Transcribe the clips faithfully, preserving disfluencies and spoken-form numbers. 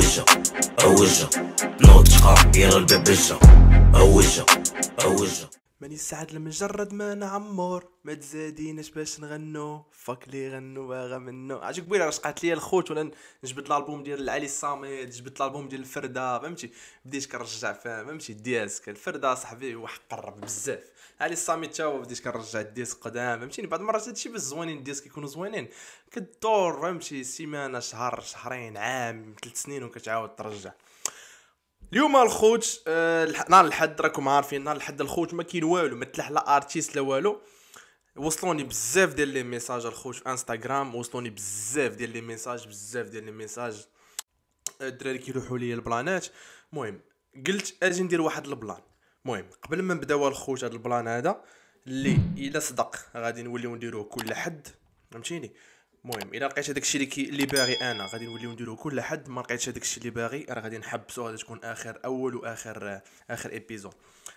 اوجه اوجه نوتشقة يلا الببجة اوجه اوجه ماني سعد لمجرد ما نعمر، ما تزاديناش باش نغنو فاك لي غنو باغا منو. عاجي قبيله رشقات ليا الخوت ولا نجبد الالبوم ديال علي الصامد، جبت الالبوم ديال الفرده، فهمتي بديت كنرجع فهمتي دياسك الفرده صاحبي واحد قرب بزاف. علي الصامد تا هو بديت كنرجع الديسك قدام، فهمتيني بعض المرات هادشي باش زوينين الديسك يكونوا زوينين كدور فهمتي سيمانه شهر شهرين عام ثلاث سنين وكتعاود ترجع. اليوم الخوت آه نهار الحد راكم عارفين نهار الحد الخوت ما كاين والو، ما تلاح لا ارتيست لا والو. وصلوني بزاف ديال لي ميساج الخوت في انستغرام، وصلوني بزاف ديال لي ميساج بزاف ديال لي ميساج الدراري كيروحوا لي البلانات. المهم قلت اجي ندير واحد البلان. المهم قبل ما نبداو الخوت هذا البلان هذا اللي الا صدق غادي نوليو نديروه كل حد، فهمتيني. المهم الا لقيت هذاك الشيء اللي كي اللي باغي انا غادي نوليو نديرو كل حد، ما لقيتش هذاك الشيء اللي باغي راه غادي نحبسو، غادي تكون اخر اول واخر اخر ايبيزود.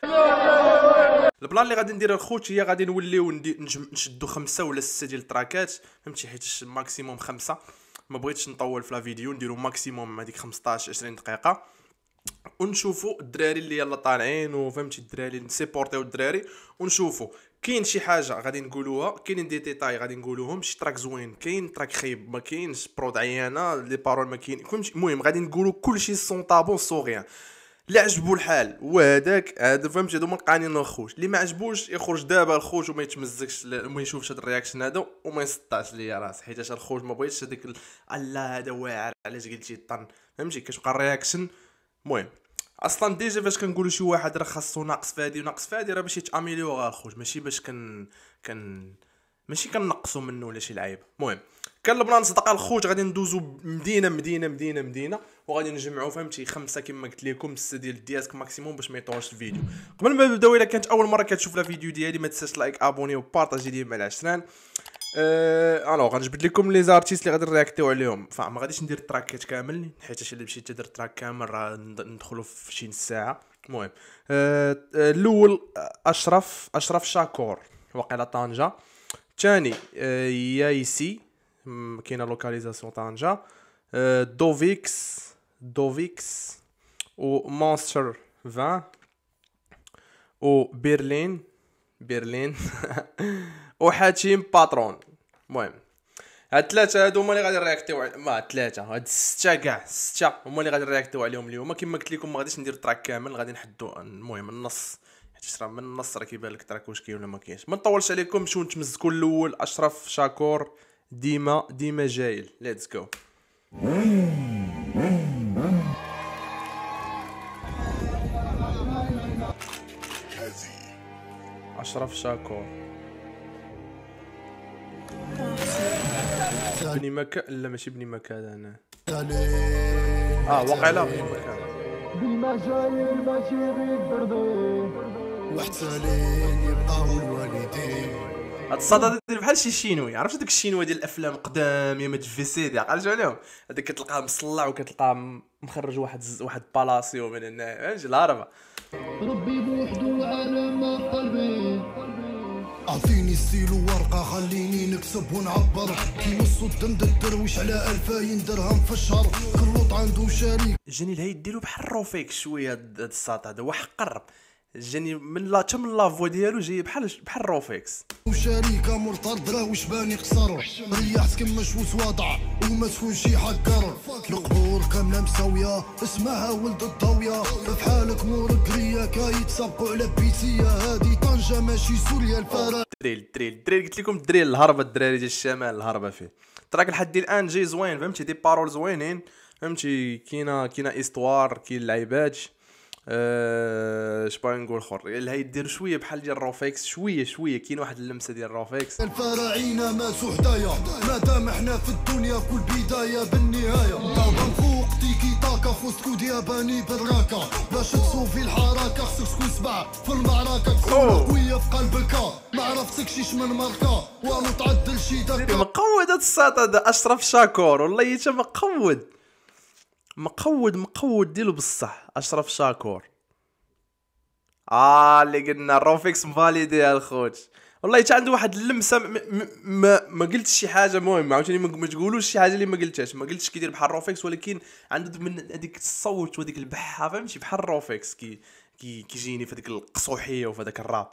البلان اللي غادي ندير الخوت هي غادي نوليو نشدو خمسه ولا سته ديال التراكات، فهمتي، حيت ماكسيموم خمسه، ما بغيتش نطول في لا فيديو، نديرو ماكسيموم هذيك خمسطاش عشرين دقيقه، ونشوفوا الدراري اللي يلا طالعين وفهمتي الدراري نسيبورتيو الدراري ونشوفوا كاين شي حاجه غادي نقولوها، كاينين دي ديتاي غادي نقولوهم، شي تراك زوين كاين تراك خايب ما كاينش، برود عيانه لي بارول ما كاين، فهمتي. المهم غادي نقولوا كلشي سون طابون سوغيان. اللي عجبو الحال وهداك هذا فهمتي، هادو من قوانين الخوت. اللي ما عجبوش يخرج دابا الخوت وما يتمزكش وما يشوفش هاد الرياكشن هذا وما يسطاش ليا راس، حيت الخوت ما بغيتش هذيك الله هذا واعر علاش قلتي طن، فهمتي كتبقى الرياكشن. المهم اصلا ديجا فاش كنقولوا شي واحد راه خاصو ناقص فادي وناقص فادي راه باش يتاميليورا الخوت، ماشي باش كن كن ماشي كنقصوا منه ولا شي لعيب. المهم كان البلان صدق الخوت غادي ندوزو مدينه مدينه مدينه مدينه وغادي نجمعوا فهمتي خمسه كما قلت لكم، سته ديال الدياسك ماكسيموم باش ما يطولش الفيديو. قبل ما نبداو الا كانت اول مره كتشوف لا فيديو ديالي ما تنساش لايك ابوني وبارطاجي ليا مع العشران. أه الوغ غنجبد لكم لي زارتيست اللي غادي نرياكتيو عليهم، فما غاديش ندير التراكات كامل حيت اش اللي مشيت تدير التراك كامل راه ندخلوا في شي نص ساعه. المهم أه الاول اشرف اشرف شاكور واقيلا طنجه، الثاني أه يايسي كاينه لوكاليزاسيون طنجه، أه دوفيكس دوفيكس ومونستر عشرين وبرلين برلين وحاتم باترون. المهم هاد الثلاثه هادو هما اللي غادي نرياكتيو على ما ثلاثه هاد سته كاع سته هما اللي غادي نرياكتيو عليهم اليوم. كما قلت لكم ما غاديش ندير التراك كامل، غادي نحدو المهم النص، حيت راه من النص راه كيبان لك التراك واش كاين ولا ما كاينش. ما نطولش عليكم، نمشيو نتمزكوا الاول اشرف شاكور ديما ديما جايل. ليتس جو. اشرف شاكور بني مكة، لا ماشي بني مكة هذا انا اه واقيلا بني مكة ديما جايل ماشي غير بردي واحد سالين يبقاو الوالدين. هاد الصدى دير بحال شي شينوي، عرفتي داك الشينوي ديال الافلام قدام يا ما في سيدي عقلتو عليهم، هذاك كتلقاه مصلع وكتلقاه مخرج واحد ز... واحد بالاسيو من هنا فهمتي الهربه. ربي بوحدو عالم قلبي اعطيني ستيل وورقه خليني نكتب ونعبر كي نصو الدم الدرويش على ألفين درهم في الشهر، كل لوط عنده شريك. جاني الهيد ديالو بحال روفيك شويه هاد الساط هذا واحد قرب، جاني من لا حتى من لافو ديالو جاي بحال بحال روفيكس وشريكه مرتضى راه واش باني قصر ريحت كمش وتواضع وما تكون شي حكر القبور كامله مساويه اسمها ولد الضويه بحالك مور قريه كيتسابقوا على بيتيه هادي طنجه ماشي سوريا الفرا. دريل دريل دريل قلت لكم دريل الهربه، الدراري ديال الشمال الهربه فيه تراك لحد الان جاي زوين فهمتي، دي بارول زوينين فهمتي، كاينه كاينه استوار كاين لعيبات اش أه... باغي نقول اخر اللي يدير شويه بحال ديال روفيكس شويه شويه كاين واحد اللمسه ديال روفيكس. الفراعنه ماتوا حدايا مادام احنا في الدنيا كل بدايه بالنهايه دابا فوق تيكي تاكا خوستكو دياباني بالراكا باش تصوفي الحركه خصك تكون سبع في المعركه تكون قويه في قلبك ما عرفتكش اش من ماركه وما تعدل شي داك مقود هاد الساط هذا اشرف شاكور والله يتا مقود مقود مقود ديالو بصح اشرف شاكور اه اللي قلنا روفيكس مفاليدي الخوت والله حتى عنده واحد اللمسه م- م- ما ما قلتش شي حاجه مهمه عاوتاني ما ما تقولوش شي حاجه اللي ما قلتهاش ما قلتش كيدير بحال روفيكس ولكن عنده من هذيك الصوت وهذيك البحه فهمتي بحال روفيكس كي كي كيجيني في هذيك القصوحيه وفي هذاك الراب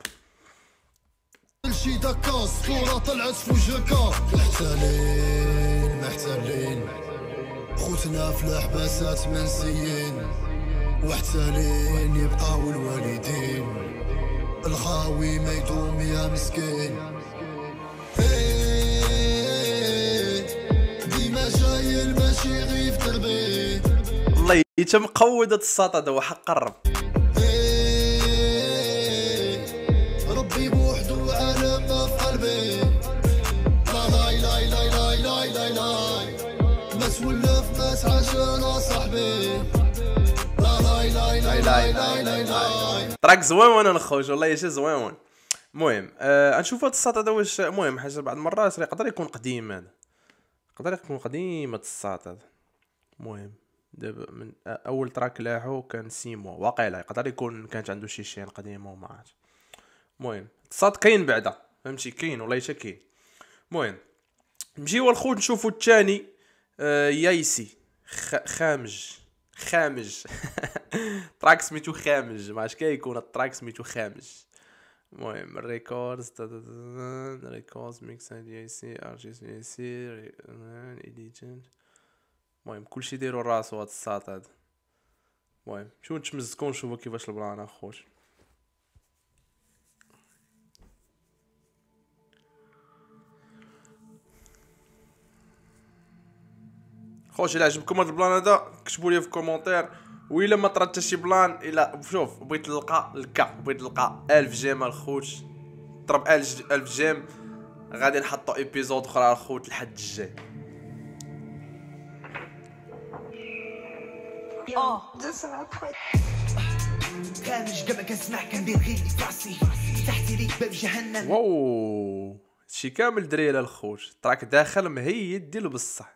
شي دكا الصورة طلعت في وجهك محتالين محتالين خوتنا في الحباسات منسيين واحتالين يبقاو الوالدين الخاوي ما يدوم يا مسكين ديما جاي الماشي غير في دربي والله حتى مقود هاد الساط هذا هو حق قرب ربي بوحدو عالم ما في قلبي لا لا لا لا لا لا لا ما تولف ما تعاشر صاحبي لا لا لا لا لا لا لا تراك زوين الخوج والله شي زوين. المهم آه نشوف هاد الساط هذا واش المهم حاجه بعض المرات يقدر يكون قديم هذا يقدر يكون قديم هاد الساط هذا. المهم دابا من اول تراك لاحو كان سيمو واقيلا يقدر يكون كانت عنده شي شين قديمه وما عرفت. المهم الساط كاين بعدا فهمتي كاين والله حتى كاين. المهم نمشيو الخوت نشوفو الثاني آه يايسي خ... خامج خامج تراك سميتو خامج ما عرفتش كيكون التراك سميتو خامج. المهم الريكوردز ريكوردز ميكس دي سي ار جي سي سي ايديتين. المهم كلشي ديرو راسو هاد الساط هذا. المهم شو نتمزكو نشوفو كيفاش البلان اخوت. خوش الا عجبكم هاد البلان هذا كتبوا لي في كومونتير وإلا ما طرات حتى شي بلان الا شوف بغيت نلقى الكا بغيت نلقى ألف جيم الخوت ضرب ألف جيم غادي نحطو ايبيزود اخرى الخوت الحد الجاي. خامج قبل كنسمع كندير غير فراسي فتحتي ليك باب جهنم. واو شي كامل دريله الخوت تراك داخل مهيد ديالو بصح.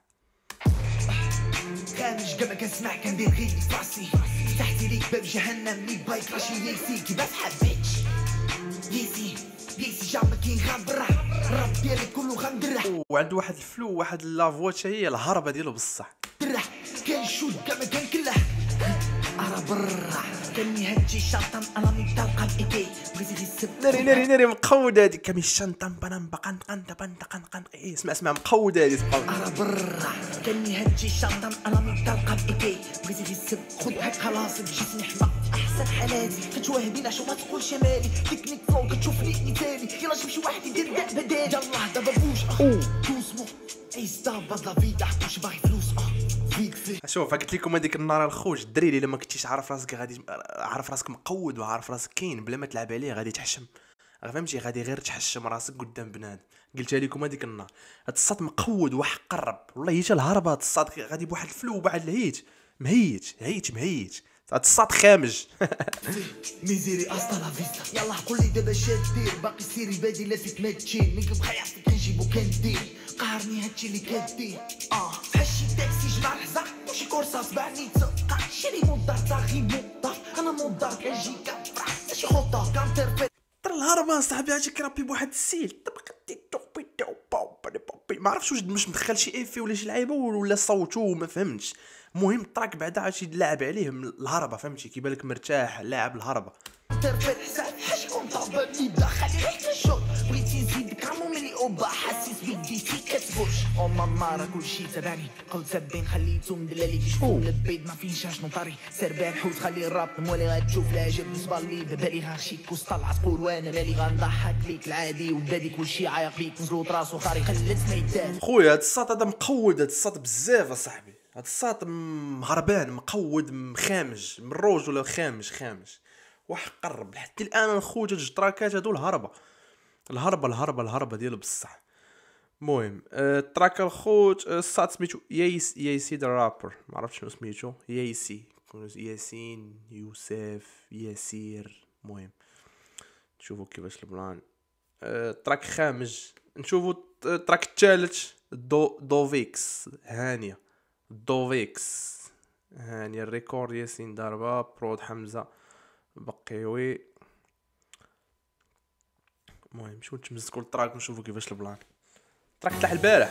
خامج قبل كنسمع كندير غير فراسي فتحتي ليك باب جهنم ليك بايك راشي ياسي كيفاش حبيتش ياسي ياسي جا ما كاين غير برا الراب ديالك كلو غندرح وعنده واحد الفلو واحد لافوات هي الهربه ديالو بصح. درح كاين شوت كاع ما كنكله ارا برا كاني هادشي شاطن انا منطلقه بايدي بغيتي غير السب ناري ناري ناري مقود هادي كامي الشنطه بنان بقن قن قن قن قن اي اسمع اسمع مقود هادي تبقى ارا برا كاني هادشي شاطن انا منطلقه بايدي بغيتي غير السب خذ هاك خلاص جسمي حما احسن حالاتي كتواهبي لا شو ما تقول شمالي تكنيك فوق كتشوفني مثالي يلا شوف شي واحد يدير كاع بدالي يلاه دابا بوش توسمو عيس دابا لا فيدا واش باغي فلوس اه شوف قلت لكم هذيك النار الخوج الدريري الا ما كنتيش عارف راسك غادي عارف راسك مقود وعارف راسك كاين بلا ما تلعب عليه غادي تحشم فهمتي غادي غير تحشم راسك قدام بنادم. قلتها لكم هذيك النار هاد الصاد مقود وحق قرب والله حتى الهربه هاد الصاد غادي بواحد الفلو بعد الهيت مهيت هيت مهيت هاد الصاد خامج. ميزيري استا لا فيستا يلا قول لي دابا اش دير باقي سيري بادي لا فيك ما تشين ملي كنبغي يعطيك كنجيبو كندير قهرني هادشي اللي كدير اه بحال شي تاكسي جمع الحزام ماشي كورسا سبعني تسقى شري مودار تا غي مودار انا مودار كنجي كفرح ماشي خطه كانتر ترى الهربه صاحبي عاجي كرابي بواحد السيل ما عرفتش واش مش مدخل شي ايفي ولا شي لعيبه ولا صوتو ما فهمتش. المهم الطراك بعدا عاد لاعب عليه الهربه فهمتي كيبان لك مرتاح لاعب الهربه. ترفع الحساب حشكون طابا يبدا خلي ريحه الشوط بغيتي نزيدك عمو ملي اوبا حاسس بيدي فيك كتبوش او ماما راه كلشي تبعني قلت سابين خليتو مدلالي كي شفتو لبيد ما فينش شنو طاري سير بان حوت خلي الراب مولي غتشوف لا جاب بالنسبه لي ببالي غنشيك وسطلع تقول وانا مالي غنضحك ليك العادي ودادي كلشي عايق بيك نزلو راسو خاري خلت ما يدان. خويا هاد الساط هذا مقود هاد الساط بزاف اصاحبي هاد الساط مهربان مقود مخامج من روج ولا خامج خامج واحد قرب لحد الان الخوت هاد التراكات هادو الهربه الهربه الهربه الهربه ديالو بصح. المهم التراك الخوت الساط سميتو يايس يايسي ذا رابر ما عرفتش شنو سميتو يايسي ياسين يوسف ياسير. المهم نشوفوا كيفاش البلان التراك خامج نشوفوا التراك الثالث دو دوفيكس هانيه دوفيكس هانيه الريكورد ياسين ضربه برود حمزه بقيوي. المهم نمشيو نتمزقوا التراك ونشوفوا كيفاش البلان. التراك طلع البارح.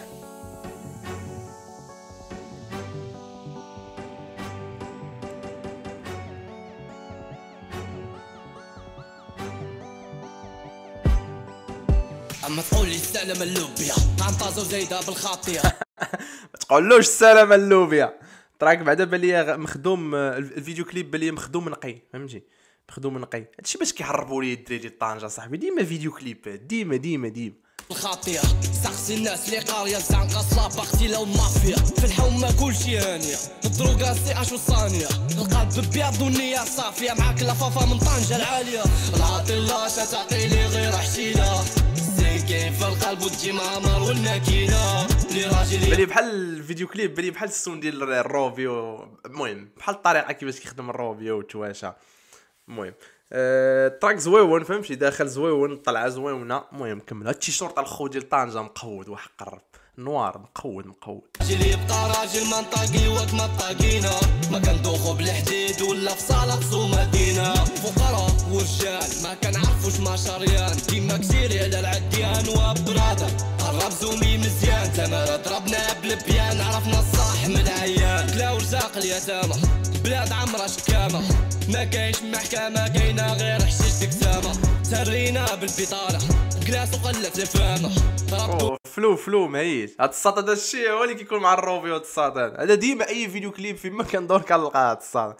اما تقول لي السلام اللوبيا غنطازو زايده بالخاطيه. ما تقولوش السلام اللوبيا. تراك بعدا بالي مخدوم الفيديو كليب بالي مخدوم نقي فهمتي مخدوم نقي. هادشي باش كيحربوا لي الدراري طنجه صاحبي ديما فيديو كليب ديما ديما ديما الخاطيه. سقسي الناس اللي قاريه زنقه صلابه اختي لو مافيا في الحومه كلشي هانيه الدروكا سي اش وصانيه القلب بيض والنيه صافيه معاك لفافه من طنجه العاليه. العاطي لا تعطي لي غير حشيله كاين في القلب وتجي مامر والماكينه لي راجل بالي بحال الفيديو كليب بالي بحال السون ديال الروبيو. المهم بحال الطريقه كيفاش كيخدم الروبيو وتواشا. المهم التراك زويون فهمتي داخل زويون طلعه زويونه. المهم كمل هاد التيشورط الخو ديال طنجه مقود وحق الرب نوار مقود مقود. راجل يبقى راجل منطقي وقت ما طاقينا ما كندوخو بالحديد ولا في صاله خصو مدينه فقراء ورجال ما كنعرفوش ما شريان ديما كثير على العديان وبرادة قرب زومي مزيان تمارا ضربنا بالبيان عرفنا الصح من العيان كلا ورزاق اليتامى بلاد عمرها شكامه ما كاينش محكمه كاينه غير حشيش دكسامه سرينا بالبطاله كلاس وقلت الفامه اوه فلو فلو مهيش. هاد الساط هذا الشيء هو اللي كيكون مع الروبيو. هاد الساط هذا ديما اي فيديو كليب فين ما كندور كنلقى هاد الساط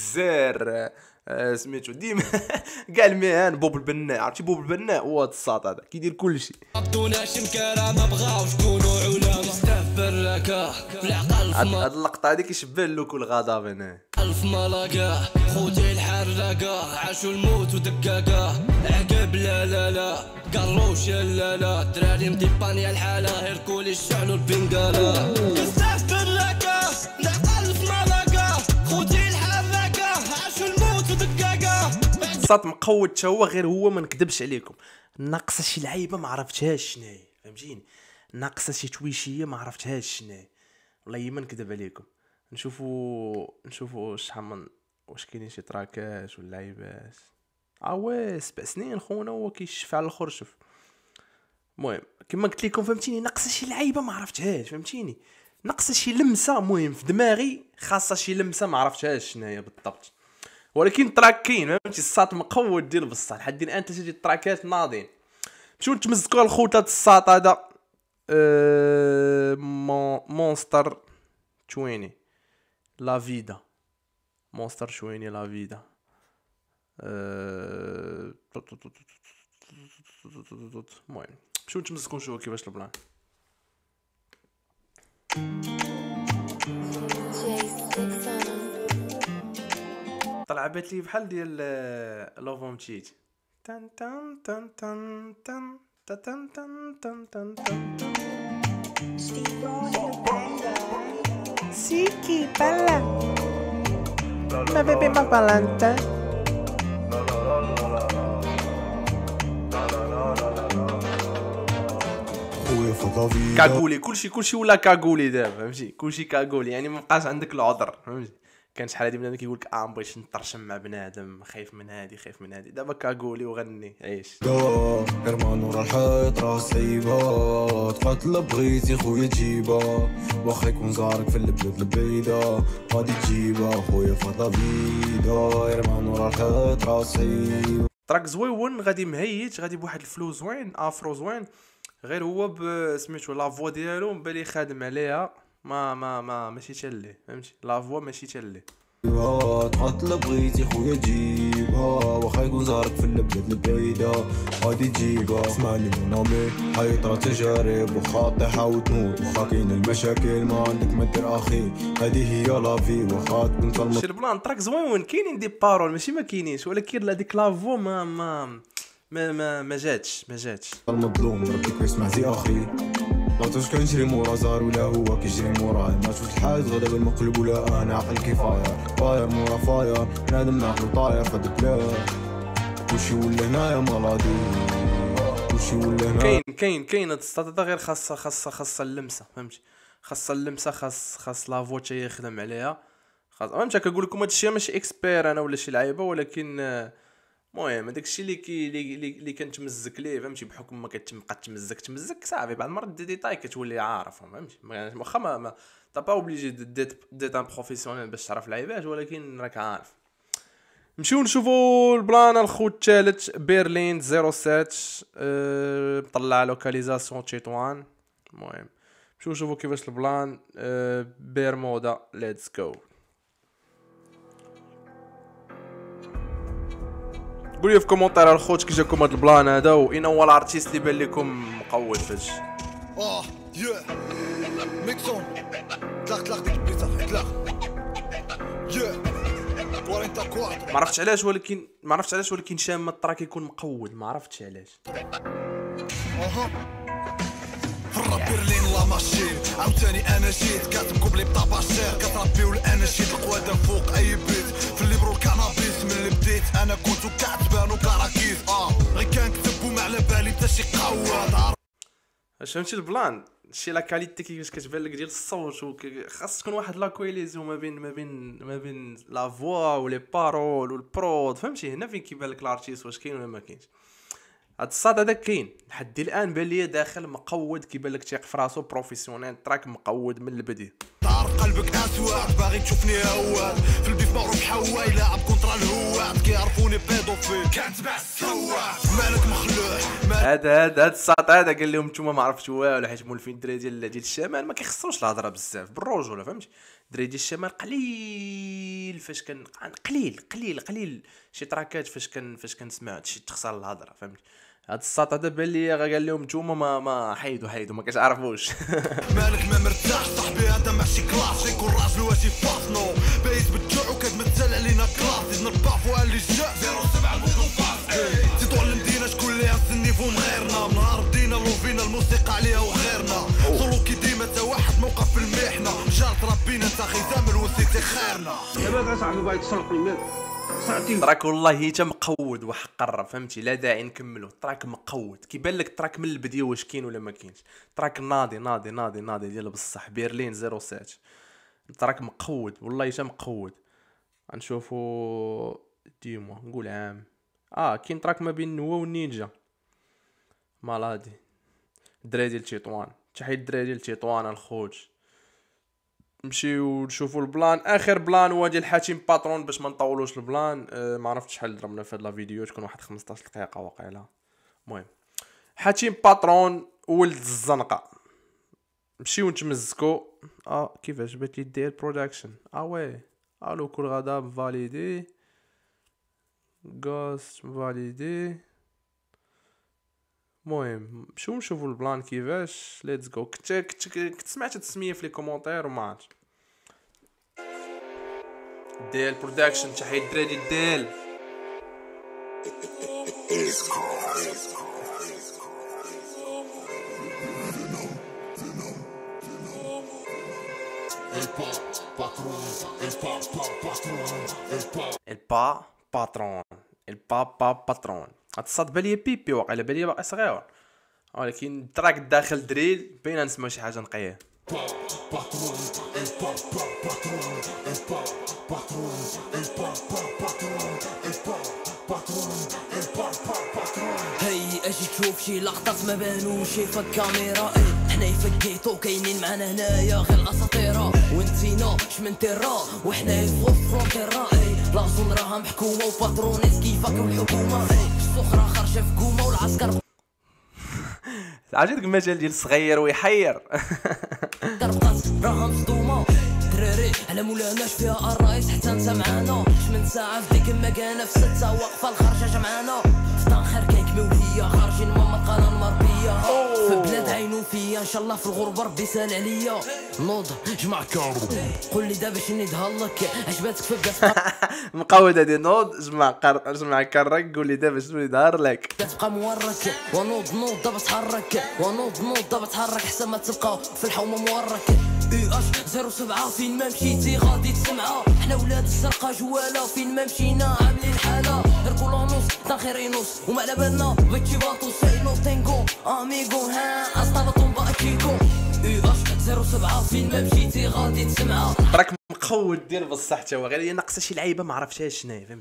كزار آه سميتو ديما كاع المهن بوب البناء عرفتي بوب البناء هو هاد الساط هذا كيدير كلشي. عبدوناش مكاره ما بغاوش كونوا علماء استهبل لك في العقل هاد اللقطه هادي كيشبه اللوك والغضب هنا. ألف ملاقاه خوتي الحراقه عاشوا الموت ودقاقاه عقب لا لا لا قروش يا لا لا دراري مديبانيا الحاله هيركولي الشعل والبنقاله استهبل لك ألف ملاقاه خوتي الحراقه عاشوا الموت ودقاقاه. الساط مقود تا هو غير هو ما نكذبش عليكم ناقصه شي لعيبه ما عرفتهاش شناهي فهمتيني ناقصه شي تويشيه ما عرفتهاش شناهي والله ما نكذب عليكم. نشوفوا نشوفوا شحال من واش كاينين شي تراكات ولا لعيبات اه سبع سنين خونا هو كيشف على الاخر شوف. المهم كما قلت لكم فهمتيني ناقصه شي لعيبه ما عرفتهاش فهمتيني ناقصه شي لمسه. المهم في دماغي خاصه شي لمسه ما عرفتهاش شناهي بالضبط ولكن تراك كاين فهمتي الساط مقود ديال بصح لحد الان انت تجي التراكات ناضين. مشيو نتمزقوا الخوت هاد الساط هذا أه مونستر شويني لا فيدا مونستر شويني لا فيدا أه... المهم مشيو نتمزقوا نشوفوا كيفاش البلان. طلع بات لي بحال ديال لوفوم تشيت تن تن تن تن تن تن تن تن تن تن سيكي بالا ما بيبي ما بالانتا كاغولي كلشي كلشي ولا كاغولي دابا فهمتي كلشي كاغولي يعني ما بقاش عندك العذر فهمتي. كان شحال هادي بنادم كيقول لك اه مبغيتش نطرشم مع بنادم خايف من هادي خايف من هادي دابا كاغولي وغني عيش. ارمان ورا الحيط راه صعيبه تقاتل بغيتي خويا تجيبها واخا يكون زارك في البلاد البعيده غادي تجيبها خويا فضا بيدا ارمان ورا الحيط راه صعيبه. تراك زويون غادي مهيت غادي بواحد الفلو زوين افرو زوين غير هو سميتو لا فوا ديالو بالي خادم عليها ما ما ما ماشي تالي فهمتي لا فوا ماشي تالي. تقاتل بغيتي خويا جيبها واخا يكون زارك في البلاد البعيده غادي تجيبها. اسمعني من امي حيط راه تجارب واخا طيحه وتموت واخا كاين المشاكل ما عندك ما دير اخي هذه هي لافي واخا تكون طلمت. شي البلان تراك زوين كاينين دي بارول ماشي ما كاينينش ولكن هذيك لا فوا ما ما ما ما, ما جاتش ما جاتش. المظلوم ربي كيسمع زي اخي لاطوش كنجري مورا زار ولا هو كيجري موراه ما شفت الحاج غدا بالمقلب ولا انا عقل كيفاير فاير مورا فاير بنادم ناكل طاير في هاد البلاد كلشي ولا هنايا مالادي كلشي ولا هنا. كاين كاين كاين هاد السطات غير خاصه خاصه خاصه اللمسه فهمتي خاصه اللمسه خاص خاص لافو تا يخدم عليها خاص فهمت كنقول لكم هاد الشيء ماشي اكسبير انا ولا شي لعيبه ولكن المهم هذاك الشيء اللي كي اللي كنتمزك ليه فهمتي، بحكم ما كتبقى تمزك تمزك صافي بعد المرات دي ديتاي كتولي عارفهم فهمتي، واخا ما تا با اوبليجي ديت ديت ان بروفيسيونيل باش تعرف لعيبات، ولكن راك عارف. نمشيو نشوفوا البلان الخوت الثالث برلين صفر سبعة، أه طلع لوكاليزاسيون تشيطوان. المهم نمشيو نشوفوا كيفاش البلان. أه بيرمودا ليتس جو. قولوا في كومونتير الخوت كي جاكم هاد البلان هذا، واين هو الارتيست اللي بان لكم مقود فاش. اه يا ميكسون طلق طلق ديك البيتا طلق يا كوارينتا كواترو. ما عرفتش علاش ولكن ما عرفتش علاش ولكن شام التراك يكون مقود، ما عرفتش علاش. اها فرا برلين لا ماشين عاوتاني انا جيت كاتب كوبلي بطاباشير كتربي والاناشيد القواده فوق اي بيت في اللي برو الكنابيس من اللي بديت انا كنت كاتبان وكراكيز اه غير كنكتب وما على بالي حتى شي قواد. اش فهمتي البلان شي لا كاليتي كيفاش كتبان لك ديال الصوت، خاص تكون واحد لا كويليزيون ما بين ما بين ما بين لا فوا ولي بارول والبرود فهمتي، هنا فين كيبان لك الارتيست واش كاين ولا ما كاينش. هاد الصاد هذا كاين لحد الان بان ليا داخل مقود، كيبان لك تيق في راسو بروفيسيونيل، تراك مقود من البدايه. تعرف قلبك اسود باغي تشوفني هواد في البيت معروف حواي لاعب كونترا الهواد كيعرفوني بيدوفيل كنتبع السواد مالك مخلوع. هذا هذا هاد الساط هذا قال لهم نتوما ما عرفتش والو، حيت مولفين الدراري ديال ديال الشمال ما كيخصوش الهضره بزاف بالرجوله فهمتي. الدراري ديال الشمال قليل فاش كان قليل قليل قليل شي تراكات فاش كان فاش كنسمع شي تخسر الهضره فهمتي. هاد الساط هذا بان لي قال لهم نتوما ما ما حيدوا حيدوا ما كتعرفوش. مالك ما مرتاح صاحبي هذا ماشي كلاس يكون راجل واشي فاصنو بايت بالجوع وكتمثل علينا كلاس زيد نربع فوق اللي جا صفر سبعة الموضوع فاس زيدو على المدينه شكون اللي هز النيفو من غيرنا من نهار بدينا لوفينا الموسيقى عليها وغيرنا صولو كي ديما تا واحد موقف في المحنه جارت ربينا انت خزام الوسيتي خيرنا دابا صاحبي باغي تسرق المال تراك والله حتى مقود وحقر فهمتي، لا داعي نكملو. تراك مقود كيبان لك تراك من البدايه واش كاين ولا ما كاينش. تراك ناضي ناضي ناضي ناضي ديال بصح برلين صفر سبعة تراك مقود والله حتى مقود. غنشوفو ديما نقول عام اه كاين تراك ما بين نوا والنينجا مالادي الدراري ديال تيطوان. تحيه الدراري ديال تيطوان الخوت. نمشيو نشوفوا البلان. اخر بلان هو ديال حاتم باترون باش ما نطولوش البلان. أه ما عرفتش شحال ضربنا في هاد لا فيديو، تكون واحد خمسطاش دقيقه واقيلا. المهم حاتم باترون ولد الزنقه. نمشيو نتمزكو. اه كيفاش بات لي دير برودكشن اه وي الو كل غدا فاليدي غوست فاليدي. المهم نمشيو نشوفوا البلان كيفاش. ليتس جو. كنت كنت كنت سمعت التسميه في لي كومونتير وما عرفتش ديال برودكشن. تحيه الدراري ديال البا باترون البا با باترون. هاد الصاد بالي بيبي واقيلا بالي باقي صغير، ولكن التراك داخل دريل بينا نسمع شي حاجه نقيه. هي اجي تشوف شي لقطات ما بانوش في الكاميرا، اي حنا يفكيتو كاينين معنا هنايا غير الاساطيره وانتينا شمن تيرا وحنا فوق فرونتيرا. اي لازون راها محكومه وباترونيس كيفك والحكومه، اي السخره خارجه في كومه والعسكر عجبك المجال ديال صغير ويحير. دربقات راها مصدومه دراري على مولاناش فيها الرايس حتى انت معانا. شمن ساعه في ديك المكانه في سته واقفه الخرجه جمعانا في طنخر كيكميو هي خارجين ماما قناه المربيه في بلاد عينو فيا ان شاء الله في الغربه ربي سال عليا. نوض جمع كارو قول لي دابا شني ندهلك عجباتك في بلاصه مقود هادي. نوض جمع قر جمع كرك قول لي دابا شنو يظهر لك. تبقى مورك ونوض نوض دابا تحرك ونوض نوض دابا تحرك حسن ما تبقى في الحومه مورك. اي اش صفر سبعة فين ما مشيتي غادي تسمعها، حنا ولاد السرقه جواله فين ما مشينا عاملين حاله. ركولونوس تاخيرينوس وما على بالنا بيتشي باطو ساينو تينغو اميغو ها اسطابطون باكيكو. اي اش صفر سبعة فين ما مشيتي غادي تسمعها. راك مقود ديال بصح حتى هو غير ناقصه شي لعيبه ما عرفتهاش شناهي فهمتي.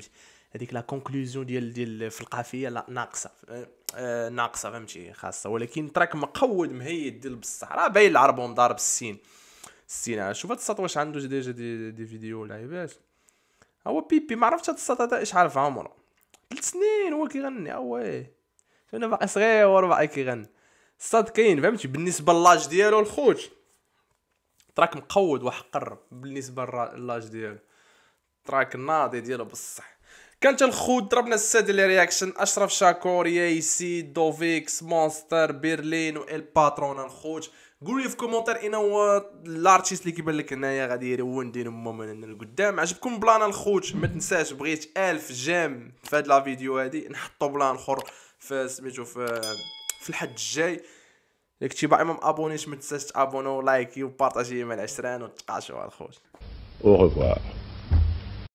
هذيك لا كونكلوزيون ديال ديال في القافيه لا ناقصه آه ناقصه فهمتي خاصه، ولكن تراك مقود مهيد ديال بصح راه باين العربون ضارب السين السين. شوف هاد الساط واش عنده ديجا دي, دي فيديو لعيبات. هو بيبي ما عرفتش هاد الساط هذا ايش عارف عمره ثلاث سنين هو كيغني. اواه انا باقي صغير باقي كيغني. الساط كاين فهمتي بالنسبه للاج ديالو الخوت تراك مقود وحقر بالنسبه للاج ديالو، تراك ناضي ديالو بصح. كانت الخوت ضربنا السادة لي رياكشن اشرف شاكور يايسي دوفيكس مونستر برلين وال باترون الخوت. قولوا لي في كومونتير اين هو الارتيست اللي كيبان لك هنايا غادي يرون دير امو من القدام. عجبكم بلان الخوت ما تنساش بغيت ألف جيم في هاد لا فيديو هادي نحطو بلان اخر في سميتو في في الحد الجاي. ياك تي باقي ما ابونيش ما تنساش تابونو لايكي وبارطاجي مع العشران وتقاشوا الخوت. Au revoir.